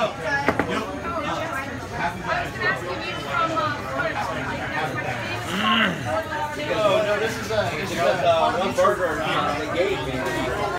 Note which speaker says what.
Speaker 1: No, this is one burger they gave me.